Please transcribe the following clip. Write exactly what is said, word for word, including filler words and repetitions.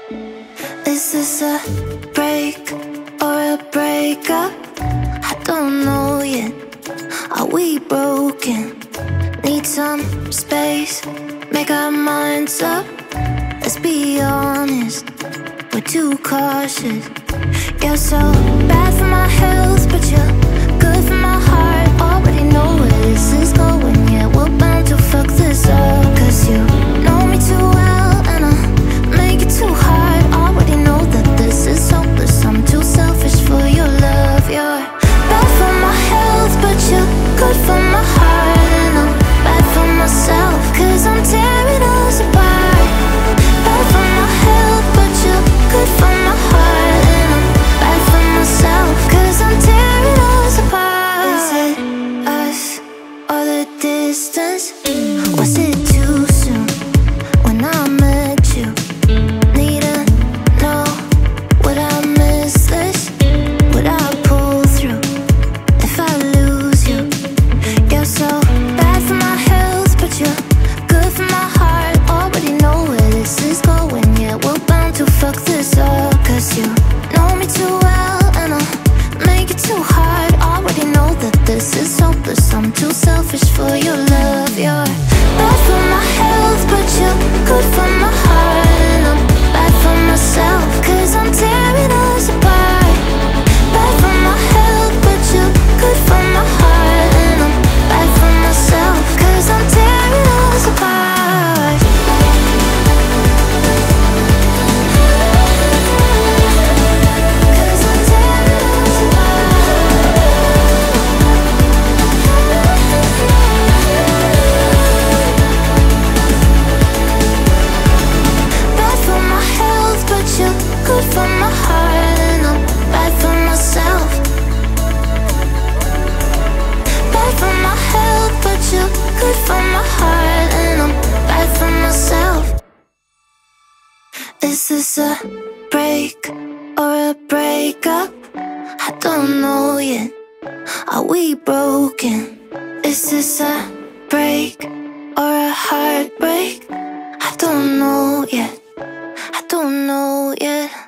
Is this a break or a breakup? I don't know yet. Are we broken? Need some space, make our minds up. Let's be honest, we're too cautious. You're so bad for my health, but you're good for my heart. Already know where this is going, yeah, we're bound to fuck this up. Cause you know me too well, and I'll make it too hard. Already know that this is hopeless, I'm too selfish for your love. You're bad for my health, but you're good for my heart. And I'm bad for myself, cause I'm tearing us apart. Bad for my health, but you're good for my heart. And I'm bad for myself, cause I'm tearing us apart. Is it us or the distance? Was it too soon when I met you? Need to know, would I miss this? Would I pull through if I lose you? You're so bad for my health, but you're good for my heart. Already know where this is going, yeah, we're bound to fuck this up. Cause you know me too well, and I'll make it too hard. Already know that this is hopeless, I'm too selfish for your love. You're bad for my health, but you're good for my heart. And I'm bad for myself, cause I'm tearing us apart. Bad for my health, but you're good for my heart. And I'm bad for myself, cause I'm tearing us apart. Cause I'm tearing us Bad for my health, but you're good for my heart. And I'm bad for myself. Bad for my health, but you're good for my heart. And I'm bad for myself. Is this a break or a breakup? I don't know yet. Are we broken? Is this a break or a heartbreak? I don't know yet. I don't know yet.